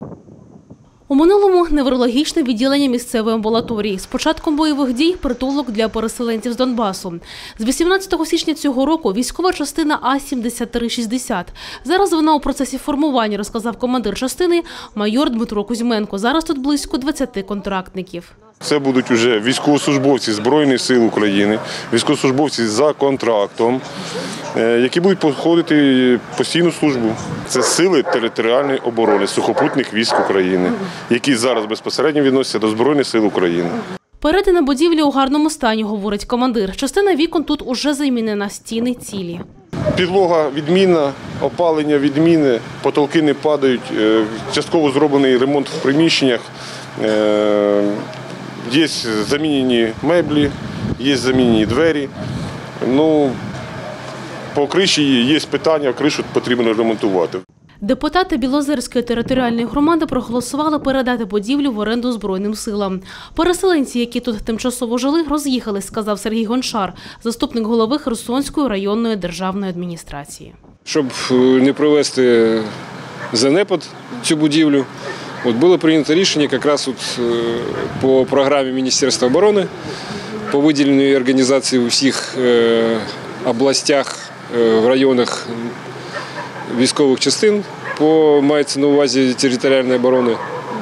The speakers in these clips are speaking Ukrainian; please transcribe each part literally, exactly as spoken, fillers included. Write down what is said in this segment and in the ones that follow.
У минулому – неврологічне відділення місцевої амбулаторії. З початком бойових дій – притулок для переселенців з Донбасу. З вісімнадцятого січня цього року військова частина А сімдесят три шістдесят. Зараз вона у процесі формування, розказав командир частини майор Дмитро Кузьменко. Зараз тут близько двадцяти контрактників. Це будуть вже військовослужбовці Збройних сил України, військовослужбовці за контрактом, які будуть проходити постійну службу. Це сили територіальної оборони сухопутних військ України, які зараз безпосередньо відносяться до Збройних сил України. Перетина будівлі у гарному стані, говорить командир. Частина вікон тут уже замінена, стіни цілі. Підлога відмінна, опалення відмінне, потолки не падають, частково зроблений ремонт в приміщеннях. Є замінені меблі, є замінені двері. Ну, по криші є питання, кришу потрібно ремонтувати. Депутати Білозерської територіальної громади проголосували передати будівлю в оренду Збройним силам. Переселенці, які тут тимчасово жили, роз'їхались, сказав Сергій Гончар, заступник голови Херсонської районної державної адміністрації. Щоб не привести занепад цю будівлю, от було прийнято рішення якраз от по програмі Міністерства оборони, по виділенню організації у всіх областях, в районах військових частин, по, мається на увазі територіальної оборони,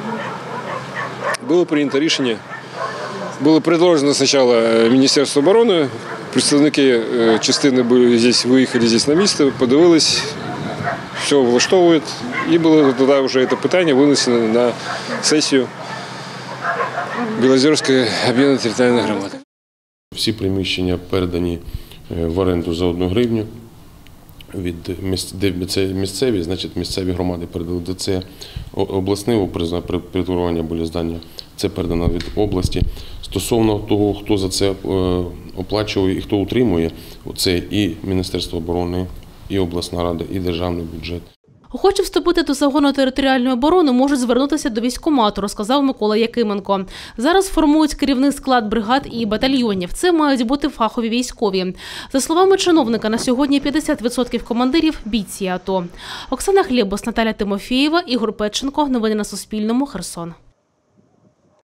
було прийнято рішення. Було предложено спочатку Міністерство оборони, представники частини були здесь, виїхали здесь на місце, подивились, все влаштовує, і було тоді вже це питання винесено на сесію Білозерської об'єднаної територіальної громади. Всі приміщення передані в оренду за одну гривню. Від місцеві, значить місцеві громади передали, де це обласне притворення були здання, це передано від області. Стосовно того, хто за це оплачує і хто утримує, це і Міністерство оборони, і обласна рада, і державний бюджет. Охочі вступити до загону територіальної оборони можуть звернутися до військкомату, розказав Микола Якименко. Зараз формують керівний склад бригад і батальйонів. Це мають бути фахові військові. За словами чиновника, на сьогодні п'ятдесят відсотків командирів – бійці АТО. Оксана Хлєбос, Наталя Тимофієва, Ігор Петченко. Новини на Суспільному. Херсон.